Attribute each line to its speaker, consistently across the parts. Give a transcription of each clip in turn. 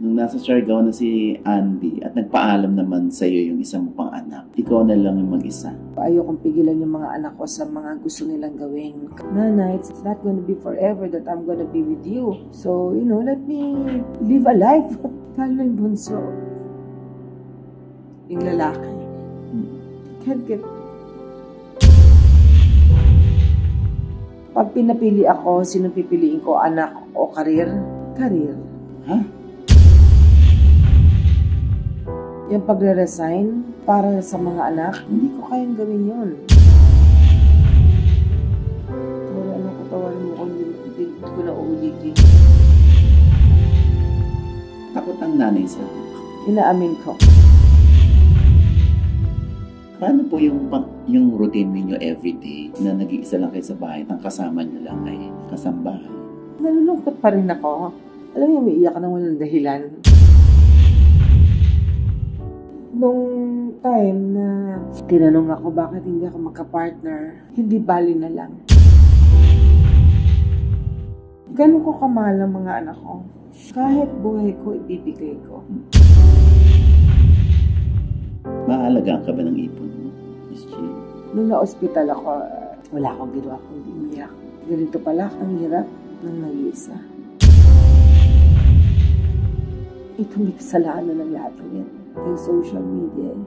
Speaker 1: nung nasa Siargao na si Andy at nagpaalam naman sa iyo yung isang pang anak, ikaw na lang yung mag-isa.
Speaker 2: Ayokong pigilan yung mga anak ko sa mga gusto nilang gawin. Nana, it's not gonna be forever that I'm gonna be with you. So, you know, let me live a life. Lalo yung bunso. Yung lalaki. Can't get... Pag pinapili ako, sino pipiliin ko, anak o karir? Karir.
Speaker 1: Ha?
Speaker 2: Yung pagre-resign para sa mga anak, hindi ko kayang gawin yun. Sorry, ano ko, tawarin mo kung hindi ko na uulitin.
Speaker 1: Takot ang nanay sa
Speaker 2: Inaamin ko.
Speaker 1: Paano po yung routine ninyo everyday na nag-iisa lang kayo sa bahay, ang kasama nyo lang ay kasambahay?
Speaker 2: Nalulungkot pa rin ako. Alam mo, umiiyak ka ng walang dahilan. Nung time na tinanong ako bakit hindi ako magka-partner, hindi bali na lang. Ganun ko kamahal ang mga anak ko. Kahit buhay ko, ibibigay ko.
Speaker 1: Maalagaan ka ba ng ipon mo, Miss Jean?
Speaker 2: Nung na-hospital ako, wala akong ginawa kundi umiyak. Ganito pala, ang hirap ng nag-iisa. Ito may kasalanan ng lahat ng yan. Yung social media.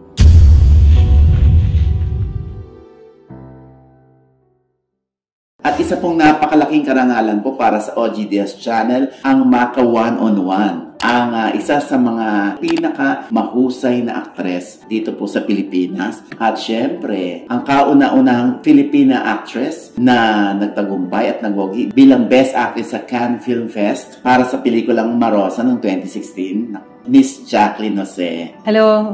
Speaker 1: At isa pong napakalaking karangalan po para sa OGDS channel, ang Maka One-on-One. Ang isa sa mga pinaka-mahusay na aktres dito po sa Pilipinas. At syempre, ang kauna-unahang Filipina actress na nagtagumpay at nagwagi bilang Best Actress sa Cannes Film Fest para sa pelikulang Marosa noong 2016. Miss Jacqueline Jose.
Speaker 2: Hello.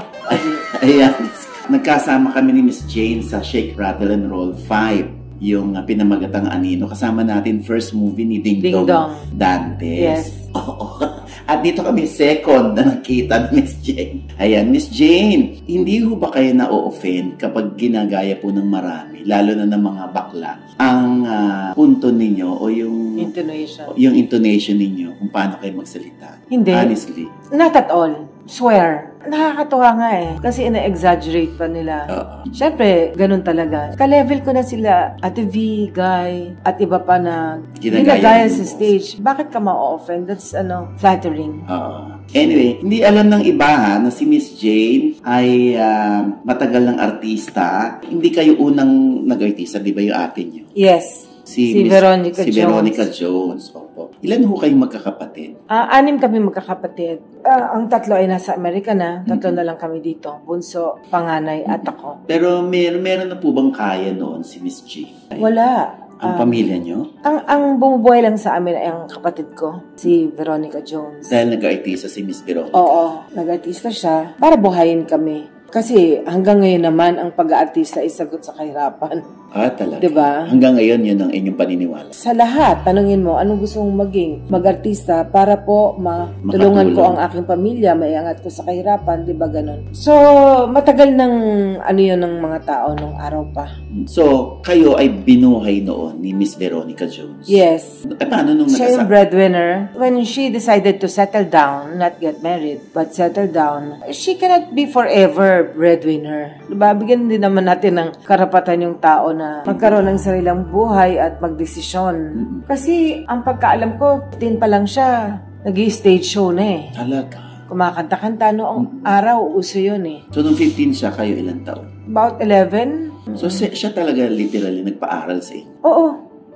Speaker 1: Ayan. Nagkasama kami ni Miss Jane sa Shake, Rattle, and Roll 5. Yung pinamagatang Anino. Kasama natin first movie ni Ding Dong Dantes.
Speaker 2: Yes.
Speaker 1: Oo. At dito kami second na nakita ni Miss Jane. Ayan, Miss Jane, hindi ho ba kayo na-o-offend kapag ginagaya po ng marami, lalo na ng mga bakla, ang punto ninyo o yung intonation ninyo kung paano kayo magsalita?
Speaker 2: Hindi.
Speaker 1: Honestly.
Speaker 2: Not at all. Swear. Nakakatuwa nga eh. Kasi ina-exaggerate pa nila. Siyempre, ganun talaga. Ka-level ko na sila, Ate V, Guy, at iba pa na ginagaya sa stage. Bakit ka ma-offend? That's, flattering.
Speaker 1: Anyway, hindi alam ng iba na si Miss Jane ay matagal ng artista. Hindi kayo unang nag-artista, di ba yung ate niyo?
Speaker 2: Yes. Si Veronica Jones.
Speaker 1: Opo. Ilan ho kayong magkakapatid?
Speaker 2: 6 kami magkakapatid. Ang 3 ay nasa Amerika na. 3 na lang kami dito. Bunso, panganay, at ako.
Speaker 1: Pero meron na po bang kaya noon si Miss Jane?
Speaker 2: Wala.
Speaker 1: Ang pamilya nyo?
Speaker 2: Ang bumubuhay lang sa amin ay ang kapatid ko, si Veronica Jones.
Speaker 1: Dahil nag-artista si Miss Veronica?
Speaker 2: Oo, nag-artista siya para buhayin kami. Kasi hanggang ngayon naman, ang pag-aartista ay sagot sa kahirapan.
Speaker 1: Talaga?
Speaker 2: Diba?
Speaker 1: Hanggang ngayon, yun ang inyong paniniwala?
Speaker 2: Sa lahat, tanungin mo, anong gusto mong maging? Mag-artista para po matulungan ko ang aking pamilya, maiangat ko sa kahirapan, diba ganon? So, matagal ng yun ng mga tao nung araw pa. So,
Speaker 1: kayo ay binuhay noon ni Miss Veronica Jones?
Speaker 2: Yes.
Speaker 1: Paano nung
Speaker 2: siya yung breadwinner. When she decided to settle down, not get married, but settle down, she cannot be forever breadwinner. Diba? Bigyan din naman natin ng karapatan yung tao na magkaroon ng sarilang buhay at magdesisyon. Kasi ang pagkaalam ko, 15 pa lang siya. Nag-i-stage show na eh.
Speaker 1: Talaga?
Speaker 2: Kumakanta-kanta noong araw, uso yun eh.
Speaker 1: So, nung 15 siya, kayo ilang taon?
Speaker 2: About 11.
Speaker 1: So, siya talaga literally nagpa-aral sa inyo?
Speaker 2: Oo.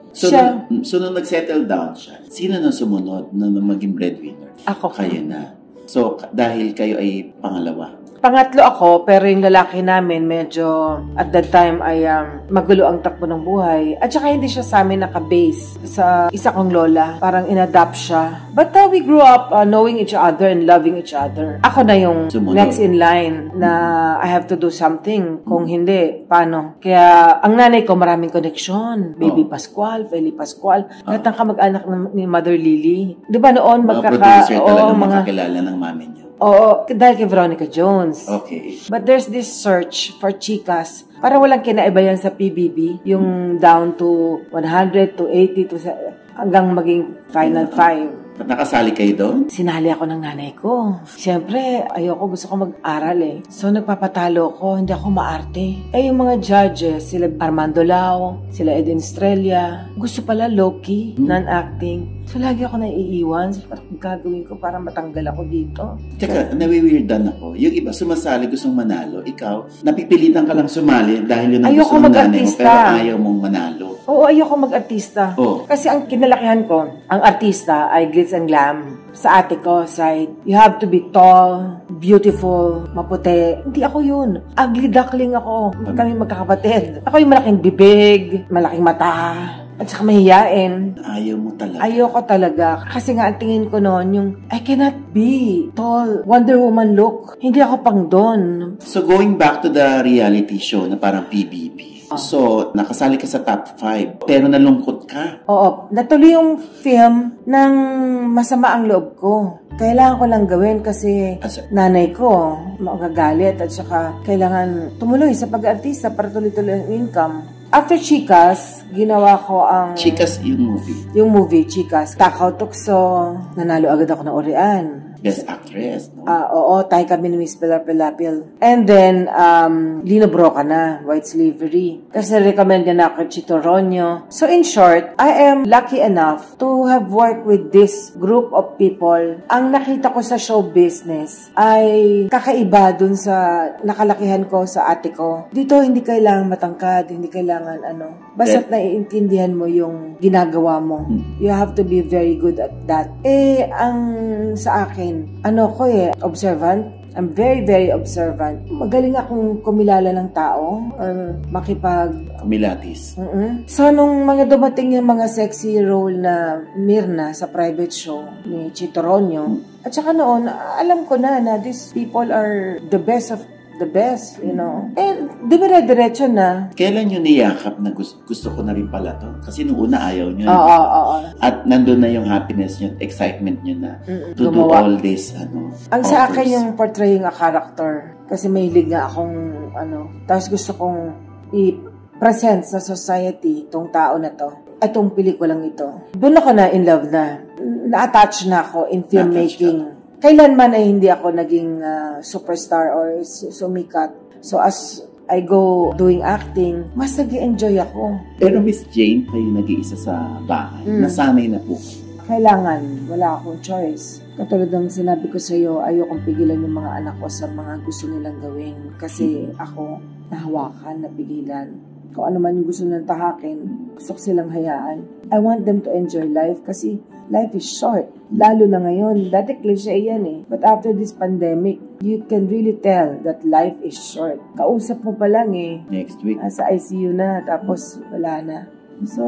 Speaker 1: So, nung nag-settle down siya, sino na sumunod na maging breadwinner?
Speaker 2: Ako.
Speaker 1: Kayo na. So, dahil kayo ay pangalawa?
Speaker 2: Pangatlo ako, pero yung lalaki namin medyo at that time ay magulo ang takbo ng buhay. At saka hindi siya sa amin naka-base sa isa kong lola. Parang in-adapt siya. But we grew up knowing each other and loving each other. Ako na yung next in line na I have to do something. Kung hindi, paano? Kaya ang nanay ko maraming koneksyon. Baby Pascual, Feli Pascual. Lahat ng kamag-anak ni Mother Lily. Di ba noon
Speaker 1: producer talaga makakilala ng mami niyo?
Speaker 2: Oo, dahil kay Veronica Jones.
Speaker 1: Okay.
Speaker 2: But there's this search for chikas. Parang walang kinaiba yan sa PBB. Yung down to 100 to 80 to hanggang maging final 5.
Speaker 1: Nakasali kayo doon?
Speaker 2: Sinali ako ng nanay ko. Siyempre, gusto ko mag-aral eh. So, nagpapatalo ko, hindi ako maarte. Yung mga judges, sila Armando Lau, sila Eden Estrella, gusto pala low-key, non-acting. So, lagi ako naiiwan. So, parang gagawin ko para matanggal ako dito.
Speaker 1: Teka, nawiweirdan ako. Yung iba sumasali, gustong manalo. Ikaw, napipilitan ka lang sumali dahil yun ang gusto ng nanay mo, pero ayaw mong manalo.
Speaker 2: Oo, ayoko mag-artista.
Speaker 1: Oh.
Speaker 2: Kasi ang kinalakihan ko, ang artista ay glitz and glam. Sa ate ko side, you have to be tall, beautiful, maputi. Hindi ako yun. Ugly duckling ako. Kami magkakapatid. Ako yung malaking bibig, malaking mata, at saka mahiyain.
Speaker 1: Ayaw mo talaga?
Speaker 2: Ayoko talaga. Kasi nga, ang tingin ko noon, yung, I cannot be tall, Wonder Woman look. Hindi ako pang doon.
Speaker 1: So, going back to the reality show na parang PBB. So, nakasali ka sa top 5, pero nalungkot ka.
Speaker 2: Oo. Natuloy yung film ng masama ang loob ko. Kailangan ko lang gawin kasi nanay ko magagalit at saka kailangan tumuloy sa pag-artista para tuloy-tuloy ang income. After Chicas, ginawa ko ang...
Speaker 1: Chicas yung movie?
Speaker 2: Yung movie, Chicas. Takaw Tukso. Nanalo agad ako ng Orian.
Speaker 1: Best Actress, no?
Speaker 2: Oo, tayo kami ni Miss Pilar Pilapil. And then, Lino Broca na, White Slavery. Kasi recommend niya na ako Chito Ronyo. So in short, I am lucky enough to have worked with this group of people. Ang nakita ko sa show business ay kakaiba dun sa nakalakihan ko sa ate ko. Dito, hindi kailangan matangkad, hindi kailangan basta't naiintindihan mo yung ginagawa mo. You have to be very good at that. Ang sa akin, observant. I'm very, very observant. Magaling akong kumilala ng tao or
Speaker 1: Kumilatis.
Speaker 2: So, nung mga dumating yung mga sexy role na Mirna sa private show ni Chito Ronyo, at saka noon, alam ko na these people are the best of the best, dire-diretso na.
Speaker 1: Kailan yun niyakap na gusto ko na rin pala to? Kasi nung una ayaw nyo.
Speaker 2: Oo.
Speaker 1: At nandun na yung happiness nyo, excitement nyo na to do all this,
Speaker 2: Ang sa akin yung portraying a character. Kasi may hilig nga akong, tapos gusto kong i-present sa society itong tao na to. Itong pelikulang ito. Doon ako na in love na. Na-attach na ako in filmmaking. Kailanman ay hindi ako naging superstar or sumikat. So as I go doing acting, mas nag-enjoy ako.
Speaker 1: Pero Miss Jane, kayo nag-iisa sa bahay. Nasanay na po.
Speaker 2: Kailangan, wala akong choice. Katulad ng sinabi ko sa iyo, ayokong pigilan yung mga anak ko sa mga gusto nilang gawin. Kasi ako, nahawakan, napigilan. Kung ano man yung gusto nilang tahakin, gusto ko silang hayaan. I want them to enjoy life kasi life is short. Lalo na ngayon. Dati cliche yan eh. But after this pandemic, you can really tell that life is short. Kausap mo pa lang eh.
Speaker 1: Next week.
Speaker 2: Sa ICU na, tapos wala na. So,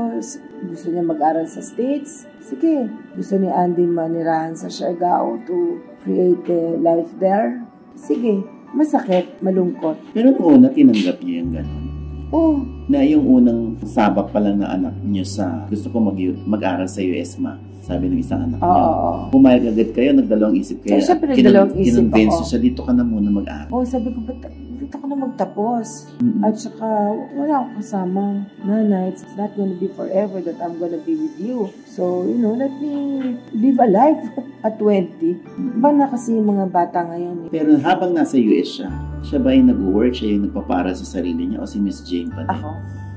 Speaker 2: gusto niya mag-aral sa States? Sige. Gusto ni Andy manirahan sa Siargao to create a life there? Sige. Masakit, malungkot.
Speaker 1: Pero noong una, tinanggap niyo yung gano'n?
Speaker 2: Oo.
Speaker 1: Na yung unang sabak pa lang na anak niyo sa gusto ko mag-aral sa US, ma. Sabi ng isang anak niya. Pumayag agad kayo, nagdalawang isip kayo.
Speaker 2: Siyempre, nagdalawang isip ako.
Speaker 1: Kinonvince siya, dito ka na muna mag-aral.
Speaker 2: Sabi ko, dito ko na magtapos. At saka, wala akong kasama. Nana, it's not gonna be forever that I'm gonna be with you. So, let me live a life at 20. Iba na kasi yung mga bata ngayon.
Speaker 1: Pero habang nasa US siya ba yung nag-work? Siya yung nagpapara sa sarili niya? O si Miss Jane pa din?
Speaker 2: Ako.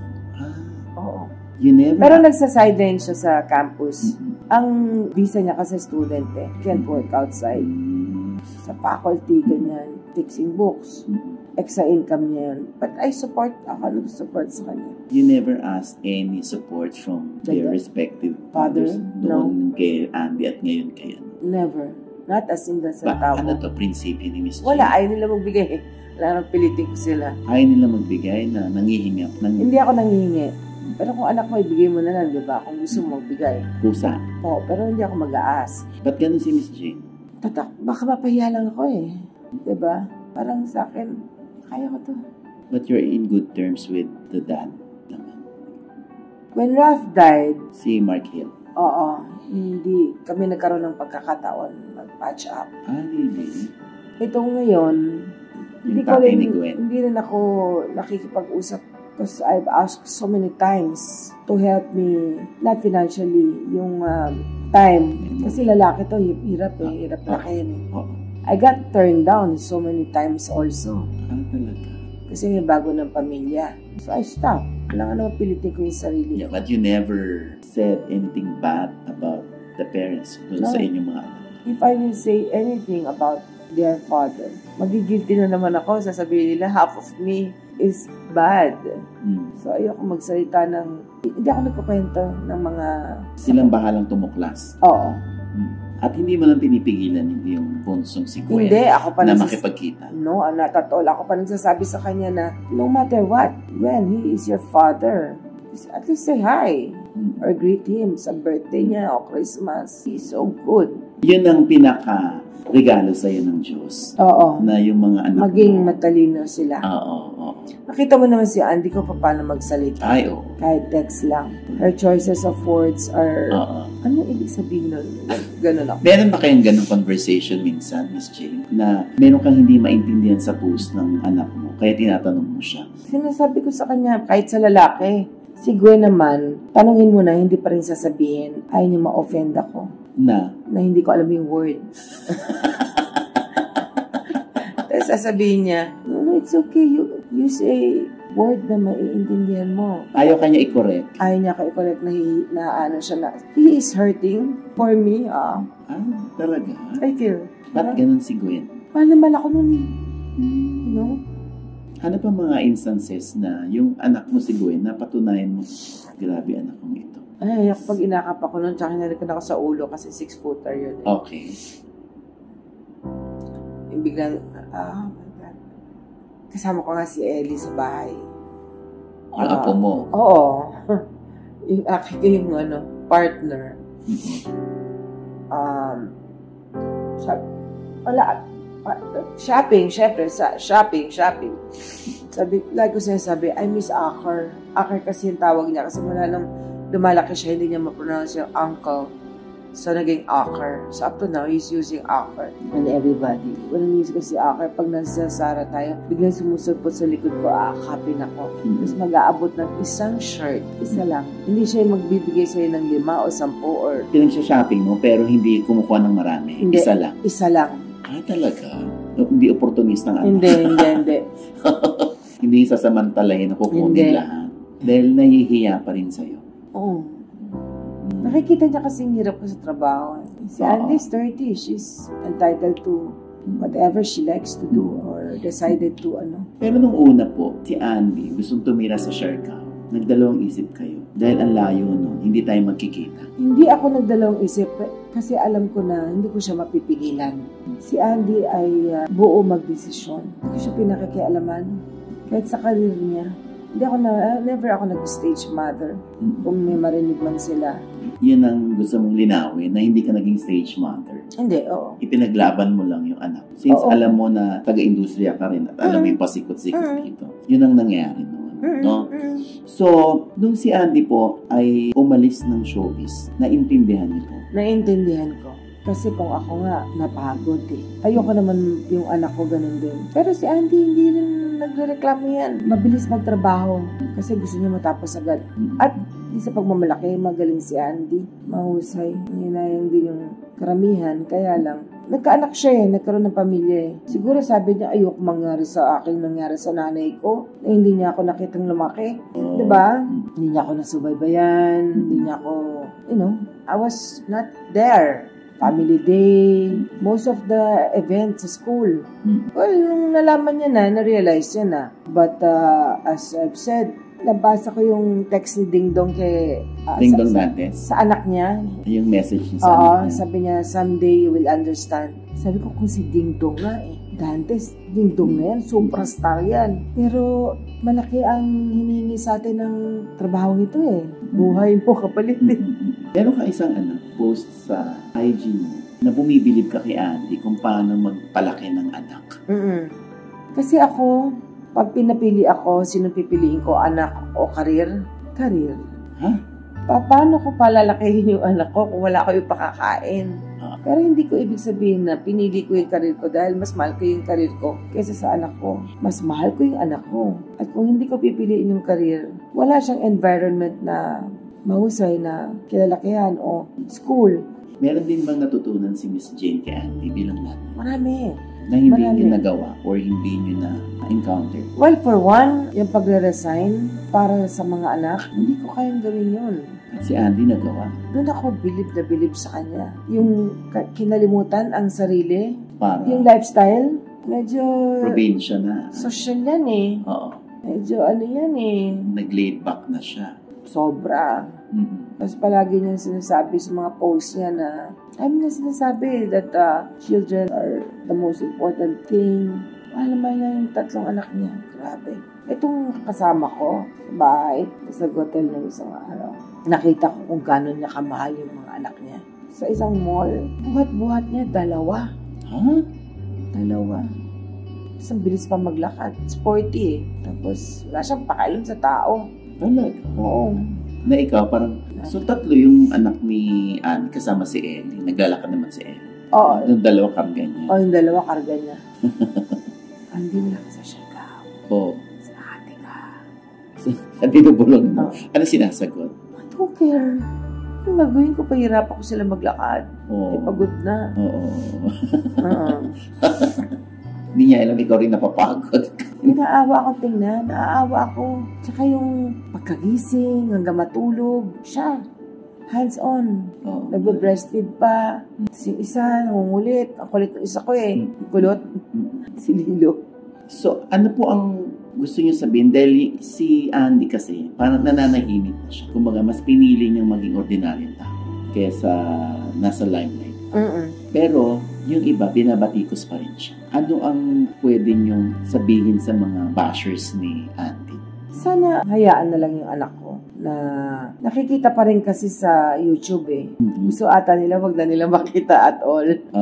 Speaker 2: Oo.
Speaker 1: You never...
Speaker 2: Pero nagsa-sideline siya sa campus. Ang visa niya kasi student eh. Can't work outside. Sa faculty, ganyan. Fixing books. Extra income niya yun. But I support, ako nag-support sa kanya.
Speaker 1: You never asked any support from their respective fathers? Noon kay Andy at ngayon kay
Speaker 2: Never. Not a single centavo.
Speaker 1: Ano to, prinsipyo ni Miss Jane?
Speaker 2: Wala, ayaw nila magbigay. Wala nang pilitin ko sila.
Speaker 1: Ayaw nila magbigay na nangihingi.
Speaker 2: Hindi ako nangihingi. Pero kung anak mo, ibigay mo na lang, di ba? Kung gusto mo magbigay.
Speaker 1: Kusa?
Speaker 2: Oo, pero hindi ako mag-aas.
Speaker 1: Ba't ganun si Miss Jane?
Speaker 2: Baka mapahiya lang ako eh. Di ba? Parang sa akin, kaya ko to.
Speaker 1: But you're in good terms with the dad naman.
Speaker 2: When Ralph died,
Speaker 1: si Mark Hill.
Speaker 2: Oo, hindi kami nagkaroon ng pagkakataon mag-patch up.
Speaker 1: Really?
Speaker 2: Ito ngayon, hindi rin ako nakikipag-usap because I've asked so many times to help me, not financially, yung time. Kasi lalaki to, hirap lakihin eh. I got turned down so many times also.
Speaker 1: Talaga?
Speaker 2: Kasi may bago ng pamilya. So I stopped. Kailangan naman pilitin ko yung sarili ko.
Speaker 1: But you never said anything bad about the parents dun sa inyong mga anak?
Speaker 2: If I will say anything about their father, magigilty na naman ako. Sasabihin nila, half of me is bad. So ayoko magsalita ng... Hindi ako nagkukwento ng mga...
Speaker 1: Silang bahalang tumuklas?
Speaker 2: Oo.
Speaker 1: At hindi mo lang pinipigilan yung punsong si Gwen
Speaker 2: hindi, ako pa
Speaker 1: na makipagkita?
Speaker 2: No, not at all. Ako pa nagsasabi sa kanya na, no matter what, Gwen, he is your father. At least say hi. Or greet him sa birthday niya o Christmas. He's so good.
Speaker 1: Yun ang pinaka-regalo sa'yo ng Diyos.
Speaker 2: Oo.
Speaker 1: Na yung mga anak
Speaker 2: maging
Speaker 1: mo.
Speaker 2: Matalino sila.
Speaker 1: Oo.
Speaker 2: Nakita mo naman si Andy ko paano magsalita.
Speaker 1: Ay, oo.
Speaker 2: Kahit text lang. Her choices of words are... Ano ibig sabihin nun? Ganun ako.
Speaker 1: Meron ba kayong ganung conversation minsan, Miss Jane? Na meron kang hindi maintindihan sa post ng anak mo, kaya tinatanong mo siya?
Speaker 2: Sinasabi ko sa kanya, kahit sa lalaki, si Gwen naman, tanungin mo na, hindi pa rin sasabihin, ayaw niya ma-offend ako. Na hindi ko alam yung word. Tapos sasabihin niya, no, it's okay, you say word na maiintindihan mo.
Speaker 1: Ayaw kanya i-correct?
Speaker 2: Ayaw niya i-correct na ano siya na, he is hurting for me.
Speaker 1: Talaga?
Speaker 2: I feel.
Speaker 1: Ba't ganun si Gwen?
Speaker 2: Naman ako nun eh. You know?
Speaker 1: Ano pa mga instances na yung anak mo si Gwen, napatunayan mo, grabe anak mo ito?
Speaker 2: Ay, pag inakap ako nun, tsaka hinalikan ako sa ulo kasi 6-footer yun. Eh.
Speaker 1: Okay.
Speaker 2: Yung biglang, oh my God. Kasama ko nga si Ellie sa bahay.
Speaker 1: Yung apo mo?
Speaker 2: Oo. Yung aking partner. Shopping, syempre, shopping. Sabi, like ko sinasabi, I miss Aker. Aker kasi yung tawag niya. Kasi mula nung lumalaki siya, hindi niya ma-pronounce yung uncle. So, naging Aker. So, up to now, he's using Aker. And everybody. Walang music ko si Aker. Pag nasa Sara tayo, biglang sumusulpot sa likod ko, aakapin ako. Tapos mag-aabot ng isang shirt. Isa lang. Hindi siya yung magbibigay sa'yo ng 5 o 10 or...
Speaker 1: Pinag-shopping mo, pero hindi kumukuha ng marami.
Speaker 2: Hindi,
Speaker 1: isa lang.
Speaker 2: Isa lang.
Speaker 1: Talaga? Hindi opportunist ng anak?
Speaker 2: Hindi.
Speaker 1: Hindi sasamantalahin na kukunin lahat. Dahil nahihiya pa rin sa'yo.
Speaker 2: Oo. Nakikita niya kasing hirap ko sa trabaho. Si Andy's 30. She's entitled to whatever she likes to do or decided to
Speaker 1: Pero nung una po, si Andy gustong tumira sa Siargao. Nagdalawang isip kayo. Dahil ang layo nun, hindi tayo magkikita.
Speaker 2: Hindi ako nagdalawang isip kasi alam ko na hindi ko siya mapipigilan. Si Andy ay buo magdesisyon. Hindi ko siya pinakikialaman. Kahit sa karir niya. Never ako nag-stage mother. Kung may marinig man sila.
Speaker 1: Yun ang gusto mong linawin, na hindi ka naging stage mother.
Speaker 2: Hindi, oo.
Speaker 1: Ipinaglaban mo lang yung anak. Since alam mo na taga-industriya ka rin at alam mo yung pasikot-sikot dito. Yun ang nangyari noon. No? So, nung si Andy po ay umalis ng showbiz, naintindihan niyo po?
Speaker 2: Naintindihan ko. Kasi kung ako nga, napagod eh. Ayoko naman yung anak ko ganun din. Pero si Andy, hindi rin nagrereklamo yan. Mabilis magtrabaho. Kasi gusto niya matapos agad. At sa pagmamalaki, magaling si Andy. Mahusay. Hinayang din yung karamihan. Kaya lang, nagkaanak siya eh. Nagkaroon ng pamilya eh. Siguro sabi niya, ayoko mangyari sa akin, nangyari sa nanay ko. Na hindi niya ako nakitang lumaki. Diba? Hindi niya ako nasubaybayan. Hindi niya ako, I was not there. Family day, most of the events sa school. Well, nung nalaman niya na-realize niya na. But as I've said, nabasa ko yung text ni Ding Dong kay...
Speaker 1: Ding Dong Dantes?
Speaker 2: Sa anak niya.
Speaker 1: Yung message niya sa anak niya.
Speaker 2: Sabi niya, someday you will understand. Sabi ko, kung si Ding Dong nga Dantes, Ding Dong na yan, superstar yan. Pero malaki ang hinihingi sa atin ng trabaho ito Buhay mo kapalit
Speaker 1: Meron ka isang post sa IG mo na bumibilib ka kay Andy kung paano magpalaki ng anak.
Speaker 2: Kasi ako, pag pinapili ako, sino pipiliin ko, anak o karir? Karir.
Speaker 1: Ha?
Speaker 2: Paano ko palalakihin yung anak ko kung wala ko yung pakakain? Pero hindi ko ibig sabihin na pinili ko yung karir ko dahil mas mahal ko yung karir ko kaysa sa anak ko. Mas mahal ko yung anak ko. At kung hindi ko pipiliin yung karir, wala siyang environment na mahusay na kilalakihan o school.
Speaker 1: Meron din bang natutunan si Miss Jane kay Andy bilang nanay?
Speaker 2: Marami.
Speaker 1: Na hindi
Speaker 2: Marami.
Speaker 1: niyo nagawa or hindi niyo na-encounter?
Speaker 2: Well, for one, yung pagre-resign para sa mga anak, hindi ko kayang gawin yun.
Speaker 1: At si Andy nagawa.
Speaker 2: Doon ako bilib na bilib sa kanya. Yung kinalimutan ang sarili,
Speaker 1: Para
Speaker 2: yung lifestyle, medyo
Speaker 1: probinsya na.
Speaker 2: social yan eh.
Speaker 1: Oo.
Speaker 2: Medyo ano yan eh.
Speaker 1: Nag-laid back na siya.
Speaker 2: Sobra. Tapos palagi niya sinasabi sa mga posts niya na niya sinasabi that children are the most important thing. Mahal naman niya yung 3 anak niya. Grabe. Itong kasama ko sa bahay, sa hotel ng isang araw, nakita ko kung gano'n niya kamahal yung mga anak niya. Sa isang mall, buhat-buhat niya, 2.
Speaker 1: Ha?
Speaker 2: 2. Tapos ang bilis pa maglakad. Sporty eh. Tapos wala siyang pakialam sa tao.
Speaker 1: Talaga?
Speaker 2: Oo.
Speaker 1: Na ikaw, parang, so 3 yung anak ni Anne kasama si Ellie. Naglalakad naman si Ellie.
Speaker 2: Oo.
Speaker 1: Yung 2 karga niya.
Speaker 2: O, yung 2 karga niya. Hindi mo lang sa Siargao.
Speaker 1: Oo.
Speaker 2: Sa ate ka.
Speaker 1: At binubulong mo.
Speaker 2: Oo.
Speaker 1: Ano sinasagot?
Speaker 2: I don't care. Yung gagawin ko, pahirap ako sila maglakad.
Speaker 1: Oo.
Speaker 2: Eh, pagod na.
Speaker 1: Oo.
Speaker 2: Oo.
Speaker 1: Hindi niya alam, ikaw rin napapagod.
Speaker 2: Naawa akong tingnan. Naawa ako. Tsaka yung pagkagising, hanggang matulog. Siya. Hands-on.
Speaker 1: Oo.
Speaker 2: Nagbe-breastfeed pa. Si isa, nangungulit. Ang kulit ng isa ko eh. Kulot. Si Lilo.
Speaker 1: So, ano po ang gusto niyo sabihin? Dahil si Andy kasi, parang nananahimik na siya. Kumbaga, mas pinili niyang maging ordinaryong tao kaysa nasa limelight. Pero, yung iba, binabatikos pa rin siya. Ano ang pwede niyong sabihin sa mga bashers ni Andy?
Speaker 2: Sana hayaan na lang yung anak ko na nakikita pa rin kasi sa YouTube eh. Gusto ata nila, wag na nila makita at all.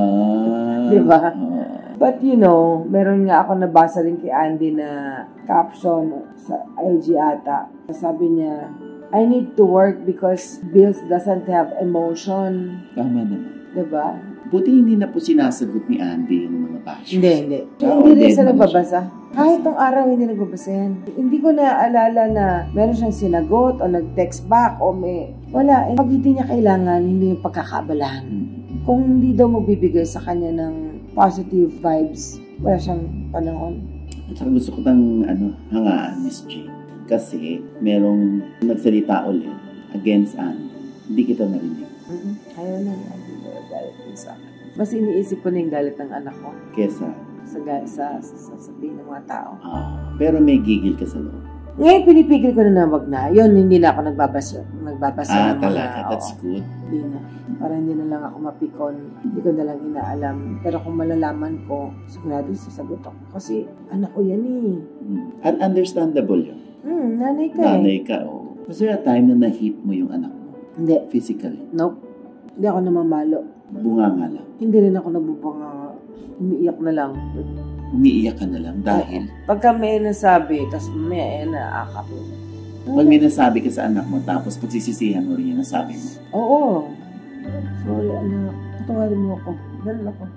Speaker 2: Diba? But you know, meron nga ako nabasa rin kay Andy na caption sa IG ata. Sabi niya, I need to work because Bills doesn't have emotion.
Speaker 1: Tama naman.
Speaker 2: Diba?
Speaker 1: Buti hindi na po sinasagot ni Andy yung mga bashers.
Speaker 2: Hindi.
Speaker 1: Oo,
Speaker 2: Hindi rin
Speaker 1: din
Speaker 2: siya
Speaker 1: naman
Speaker 2: nagbabasa. Kahit tong araw, hindi nagbabasa yan. Hindi ko naaalala na meron siyang sinagot o nag-text back o may... Wala. Pag hindi niya kailangan, hindi yung pagkakaabalahan. Kung hindi daw magbibigay sa kanya ng positive vibes, wala siyang panahon.
Speaker 1: At saka gusto ko tang hangaan, Miss Jane. Kasi merong nagsalita ulit against Andy. Hindi kita narinig.
Speaker 2: Ayaw na yan. Galit din sa akin. Mas iniisip ko na yung galit ng anak ko
Speaker 1: Kesa,
Speaker 2: sa sasabihin ng mga tao.
Speaker 1: pero may gigil ka sa loob.
Speaker 2: Ngayon, pinipigil ko na wag na. Yun, hindi na ako nagbabasa ng mga...
Speaker 1: Talaga. That's good.
Speaker 2: Hindi na. Para hindi na lang ako mapikon. Hindi ko na lang inaalam. Pero kung malalaman ko, sigurado sasagot ako. Kasi anak ko yan eh.
Speaker 1: And understandable yun.
Speaker 2: Nanay ka eh.
Speaker 1: Nanay ka, oo. Was there a time na na-hit mo yung anak mo?
Speaker 2: Hindi.
Speaker 1: Physically?
Speaker 2: Nope. Hindi ako namamalo.
Speaker 1: Bunganga lang.
Speaker 2: Hindi rin ako nabubanga. Umiiyak na lang.
Speaker 1: Umiiyak ka na lang dahil
Speaker 2: Pagka may nasabi, tapos may naakap.
Speaker 1: pag may nasabi ka sa anak mo tapos pagsisisihan mo rin yung nasabi mo.
Speaker 2: Oo. Sorry anak. Patawarin mo ako. Ganun ako.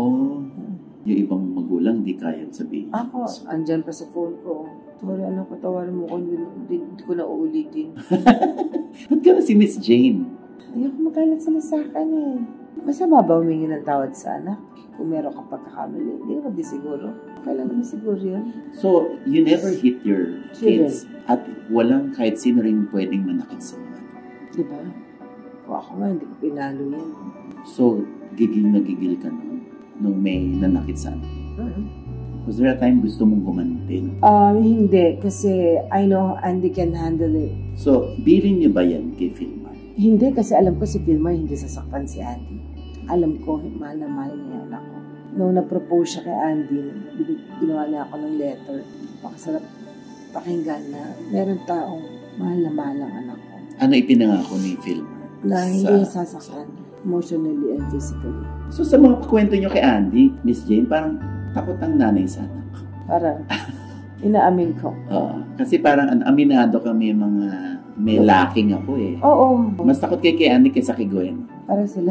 Speaker 1: Yung ibang magulang di kaya sabihin.
Speaker 2: Ako, andyan pa sa phone ko. Sorry anak, patawarin mo ako. Hindi ko na uulitin.
Speaker 1: Ba't ka na si Miss Jane?
Speaker 2: Ayoko magalit sila sa akin eh. Masama ba humingi ng tawad sa anak? Kung meron ka pagkakamali, hindi naman di siguro. Kailan naman siguro yun?
Speaker 1: So, you never hit your
Speaker 2: Children.
Speaker 1: kids at walang kahit sino rin pwedeng manakit sa mga.
Speaker 2: Diba? O ako nga, hindi ko pinalo yan.
Speaker 1: So, gigil na gigil ka nung may nanakit sa anak. Was there a time gusto mong gumanti?
Speaker 2: Hindi. Kasi I know Andy can handle it.
Speaker 1: So, bilin niyo ba yan kay Filmar?
Speaker 2: Hindi, kasi alam ko si Filmar hindi sasaktan si Andy. Alam ko, mahal na mahal niya anak ko. Nung na-propose siya kay Andy, ginawa niya ako ng letter. Pakasarap pakinggan na meron taong mahal na mahal ang anak ko.
Speaker 1: Ano ipinangako ni Filmar?
Speaker 2: Na hindi sasaktan emotionally and physically.
Speaker 1: So, sa mga kwento niyo kay Andy, Miss Jane, parang takot ang nanay sa anak.
Speaker 2: Parang, inaamin ko.
Speaker 1: Kasi parang aminado kami mga may lacking ako eh.
Speaker 2: Oo.
Speaker 1: Mas takot kay Andy kaysa kay Gwen.
Speaker 2: Parang sila.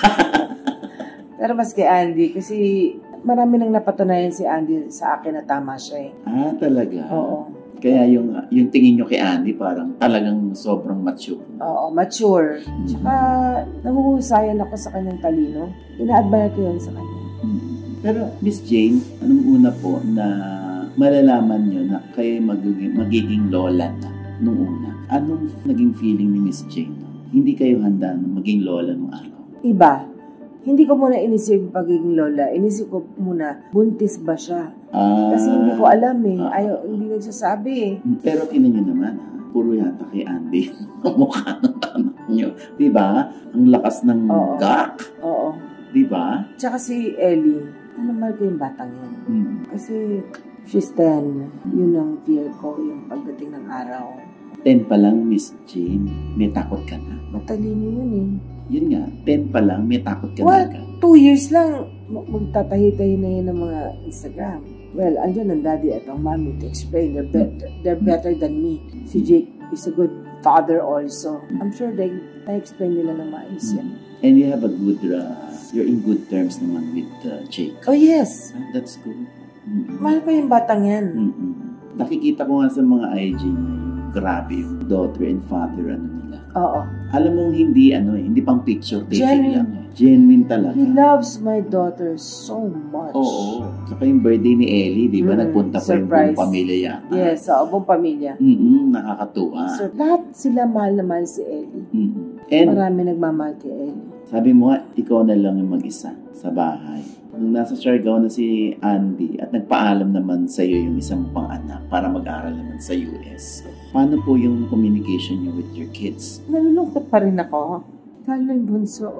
Speaker 2: Pero mas kay Andy, kasi marami nang napatunayan si Andy sa akin na tama siya eh.
Speaker 1: Talaga?
Speaker 2: Oo.
Speaker 1: Kaya yung tingin nyo kay Andy parang talagang sobrang mature.
Speaker 2: Oo, mature. Tsaka nahuhusayan ako sa kanyang talino. Ina-admire ko yun sa kanya.
Speaker 1: Pero Miss Jane, anong una po na malalaman nyo na kayo magiging lola na nung una? Anong naging feeling ni Miss Jane? Hindi kayo handa na maging lola nung araw?
Speaker 2: Iba. Hindi ko muna inisip yung pagiging lola. Inisip ko muna, buntis ba siya? Kasi hindi ko alam eh. Hindi nagsasabi eh.
Speaker 1: Pero tinan nyo naman, puro yata kay Andy ang mukha ng anak nyo. Diba? Ang lakas ng gak.
Speaker 2: Oo.
Speaker 1: Diba?
Speaker 2: Tsaka si Ellie, mahal ko yung batang yan. Kasi she's 10. Yun ang fear ko, yung pagdating ng araw.
Speaker 1: 10 pa lang, Miss Jane, may takot ka na.
Speaker 2: Matalino yun eh.
Speaker 1: Yun nga, 10 pa lang, may takot ka
Speaker 2: Well,
Speaker 1: na.
Speaker 2: 2 years lang, magtatahi-tahi na yun ng mga Instagram. Well, andyan ang daddy at ang mommy to explain. They're better than me. Si Jake is a good father also. I'm sure na-explain nila na maayos yan.
Speaker 1: And you have a good, you're in good terms naman with Jake.
Speaker 2: Oh, yes.
Speaker 1: That's good.
Speaker 2: Mahal ko yung batang yan.
Speaker 1: Nakikita ko nga sa mga IG niya, grabe yung daughter and father, ano nila.
Speaker 2: Oo.
Speaker 1: Alam mo, hindi pang picture taking
Speaker 2: Genuine.
Speaker 1: lang. Genuine talaga.
Speaker 2: He loves my daughter so much.
Speaker 1: Oo. Saka yung birthday ni Ellie, di ba? Nagpunta pa yung buong pamilya yata.
Speaker 2: Yes, buong pamilya.
Speaker 1: Nakakatuwa.
Speaker 2: So, lahat sila mahal na mahal si Ellie.
Speaker 1: And
Speaker 2: marami nagmamahal kay Ellie.
Speaker 1: Sabi mo nga, ikaw na lang yung mag-isa sa bahay. Nung nasa Siargao na si Andy at nagpaalam naman sa iyo yung isang pang-anak para mag-aral naman sa US. Paano po yung communication niyo with your kids?
Speaker 2: Nalulungkot pa rin ako. Lalo yung bunso.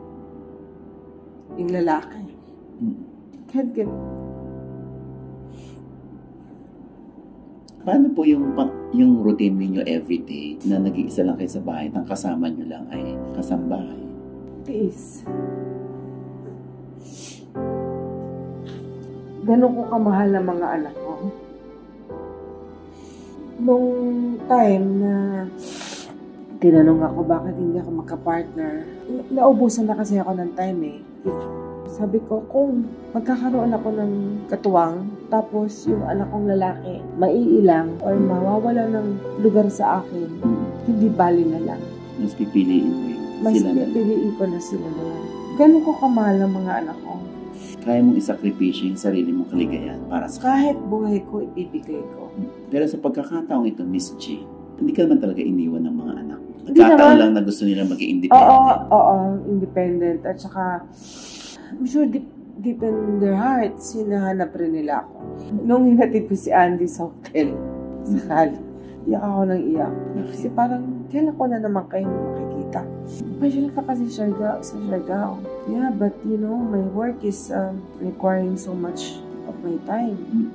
Speaker 2: Yung lalaki. Can't get...
Speaker 1: Paano po yung routine niyo everyday na nag-iisa lang kayo sa bahay at ang kasama niyo lang ay kasambahay?
Speaker 2: Tiis. Ganun ko kamahal ang mga anak ko. Nung time na tinanong ako bakit hindi ako magka-partner, naubusan na kasi ako ng time eh. Sabi ko, kung magkakaroon ako ng katuwang, tapos yung anak kong lalaki maiilang or mawawala ng lugar sa akin, hindi bali na lang.
Speaker 1: Mas pipiliin mo yun.
Speaker 2: Mas pipiliin ko na sila na lang. Ganun ko kamahal ang mga anak ko.
Speaker 1: Kaya mong isakripisyo yung sarili mong kaligayahan para sa
Speaker 2: kahit buhay ko, ibibigay ko.
Speaker 1: Pero sa pagkakataong ito, Miss G, hindi ka naman talaga iniwan ng mga anak. Nagkataon lang na gusto nila maging independent.
Speaker 2: Oo, independent. At saka, I'm sure deep in their hearts, hinahanap rin nila ako. Nung hinatid ko si Andy sa hotel, sa Cali, iyak ako ng iyak. Kasi parang, kailan ko na naman kayong makikita. Pasyal ka kasi sa Siargao. Yeah, but my work is requiring so much of my time.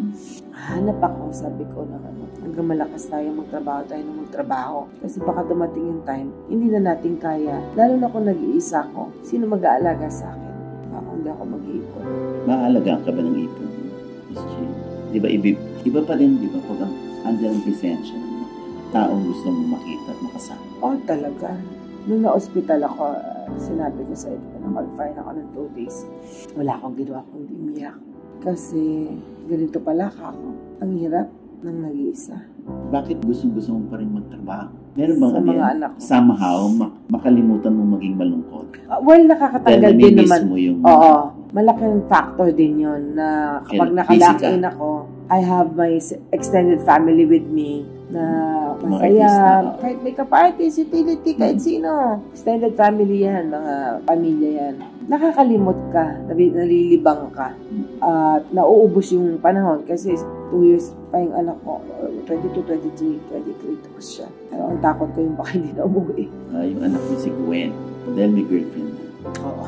Speaker 2: Hanap ako, sabi ko na hanggang malakas tayo magtrabaho. Kasi baka dumating yung time, hindi na natin kaya. Lalo na kung nag-iisa ko, sino mag-aalaga sa akin? Baka hindi ako mag-iipon.
Speaker 1: Maalagaan ka ba ng ipon, Miss Jane? Diba, iba pa rin, diba, pag andyan ang presensya ng mga taong gusto mong makita at makasama.
Speaker 2: Oh, talaga. Nung na-hospital ako, sinabi ko sa ito na mag-fine ako ng 2 days. Wala akong ginawa kundi umiyak. Kasi ganito pala ako. Ang hirap ng nag-iisa.
Speaker 1: Bakit gusto mo pa rin magtrabaho? Meron bang
Speaker 2: sa mga anak ko?
Speaker 1: Somehow, makalimutan mo maging malungkot?
Speaker 2: Well, nakakatanggal din naman.
Speaker 1: Mo yung...
Speaker 2: Oo. Malaking factor din yun na kapag nakalakin ako, I have my extended family with me na masaya. Kahit may ka-parties, utility, kahit sino. Extended family yan, mga pamilya yan. Nakakalimot ka, nalilibang ka. At nauubos yung panahon kasi 2 years pa yung anak ko, 22, 23 tapos siya. Pero ang takot ko yung baka hindi na umuwi.
Speaker 1: Yung anak niya si Gwen, dahil may girlfriend na.
Speaker 2: Oo.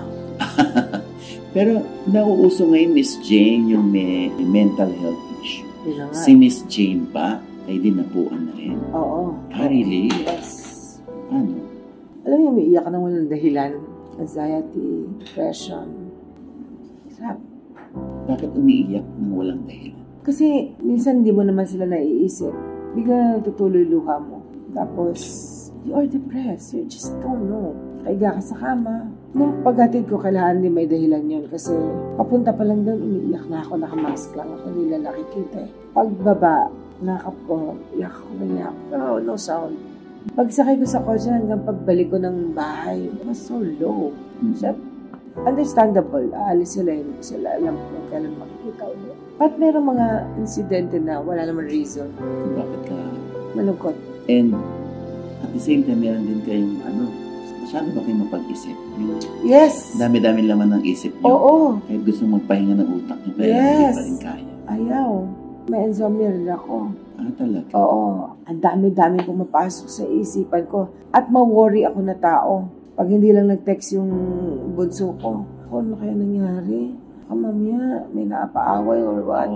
Speaker 1: Pero nauuso ngayon, Miss Jane, yung may mental health issue. Si Miss Jane ba ay dinapuan na rin?
Speaker 2: Oo.
Speaker 1: Really?
Speaker 2: Yes.
Speaker 1: Ano?
Speaker 2: Alam mo, umiiyak ka ng walang dahilan. Anxiety, depression. Hirap.
Speaker 1: Bakit umiiyak ng walang dahilan?
Speaker 2: Kasi minsan hindi mo naman sila naiisip. Bigla na natutuloy luha mo. Tapos, you are depressed. You just don't know. nakaiga ka sa kama. Nung paghatid ko kailangan din may dahilan yun kasi papunta pa lang doon, umiiyak na ako, nakamask lang ako, nila nakikita eh. Pagbaba, nakap ko, iyak ako na iyak. Oh, no sound. Pagsakay ko sa kotse hanggang pagbalik ko ng bahay, it was so low. So, understandable, aalis sila, hindi sila alam kung kailan makikita ulit. But merong mga insidente na wala naman reason.
Speaker 1: Bakit ka?
Speaker 2: Malungkot.
Speaker 1: And at the same time, meron din kayong masyado ba kayo mapag-isip? Yung
Speaker 2: Yes!
Speaker 1: dami-dami laman ng isip nyo.
Speaker 2: Oo.
Speaker 1: Kahit gusto magpahinga ng utak nyo, kaya
Speaker 2: Yes.
Speaker 1: hindi pa rin kaya.
Speaker 2: Ayaw. May insomnia rin ako.
Speaker 1: Talaga?
Speaker 2: Oo. Ang dami-dami pumapasok sa isipan ko. At ma-worry ako na tao. Pag hindi lang nag-text yung bunso ko, ano kaya nangyari? Mamaya, may naapaaway or what?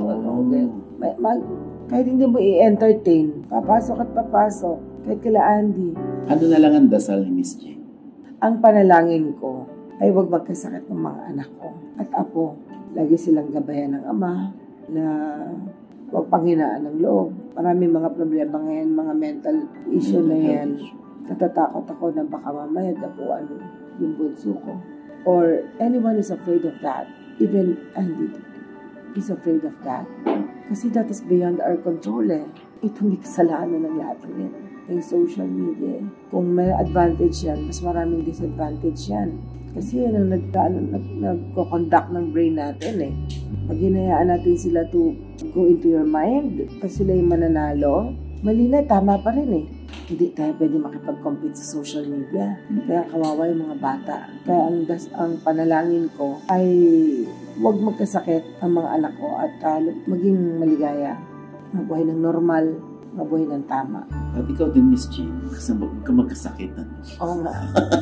Speaker 2: Kahit hindi mo i-entertain, papasok at papasok. Kahit kila Andy.
Speaker 1: Ano na lang ang dasal ni Miss Jane?
Speaker 2: Ang panalangin ko ay huwag magkasakit ng mga anak ko at apo. Lagi silang gabayan ng ama na huwag panghinaan ng loob. Maraming mga problema ngayon, mga mental issue na yan. Natatakot ako na baka mamaya dapuan yung bunso ko. Or anyone is afraid of that. Even Andy is afraid of that. Kasi that is beyond our control eh. Ito hindi kasalanan ng lahat ng yan. Yung social media eh. Kung may advantage yan, mas maraming disadvantage yan. Kasi yan ang nagko-conduct ng brain natin eh. Pag hinayaan natin sila to go into your mind, tapos sila yung mananalo, mali na, tama pa rin eh. Hindi tayo pwede makipag-compete sa social media. Kaya kawawa yung mga bata. Kaya ang panalangin ko ay huwag magkasakit ang mga anak ko at maging maligaya. Mabuhay ng normal, mabuhay ng tama.
Speaker 1: At ikaw din, Miss Jane, kasi huwag ka magkasakit.
Speaker 2: Oo nga.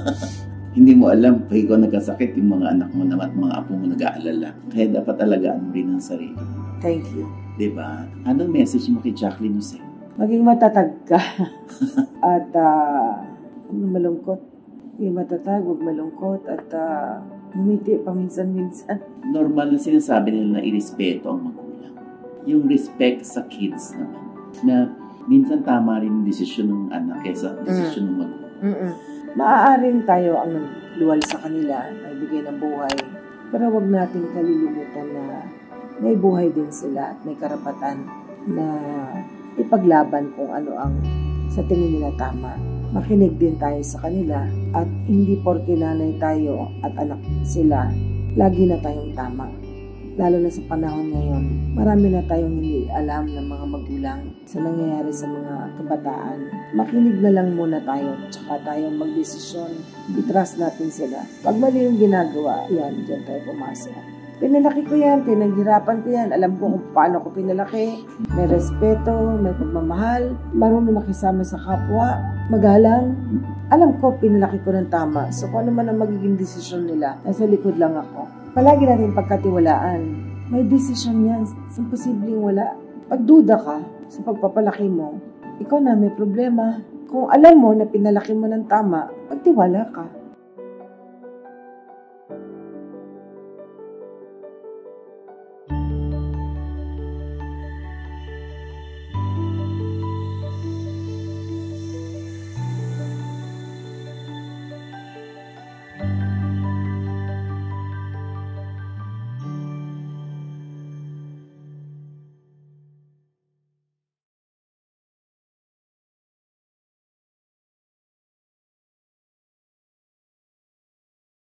Speaker 1: Hindi mo alam, pag ikaw nagkasakit, yung mga anak mo naman at mga apo mo nag-aalala. Kaya dapat alagaan mo rin ang sarili.
Speaker 2: Thank you.
Speaker 1: Diba? Anong message mo kay Jacqueline Jose?
Speaker 2: Maging matatag ka. At malungkot. Maging matatag, huwag malungkot. At umiti paminsan-minsan.
Speaker 1: Normal na sinasabi nila na irespeto ang magulang. Yung respect sa kids naman. Na minsan tama rin yung desisyon ng anak kaysa desisyon ng magulang.
Speaker 2: Maaaring tayo ang nagluwal sa kanila, nagbigay ng buhay. Pero wag natin kalilimutan na may buhay din sila at may karapatan na ipaglaban kung ano ang sa tingin nila tama. Makinig din tayo sa kanila at hindi porke nanay tayo at anak sila, lagi na tayong tama. Lalo na sa panahon ngayon, marami na tayong hindi alam ng mga magulang sa nangyayari sa mga kabataan. Makinig na lang muna tayo, tsaka tayong magdesisyon. I-trust natin sila. Pag mali yung ginagawa, yan, dyan tayo pumasok. Pinalaki ko yan, pinaghirapan ko yan. Alam ko kung paano ko pinalaki. May respeto, may pagmamahal, marunong makisama sa kapwa, magalang. Alam ko, pinalaki ko ng tama. So kung ano man ang magiging desisyon nila, nasa likod lang ako. Palagi natin pagkatiwalaan. May desisyon yan. Imposibleng wala. Pagduda ka sa pagpapalaki mo, ikaw na may problema. Kung alam mo na pinalaki mo ng tama, pagtiwala ka.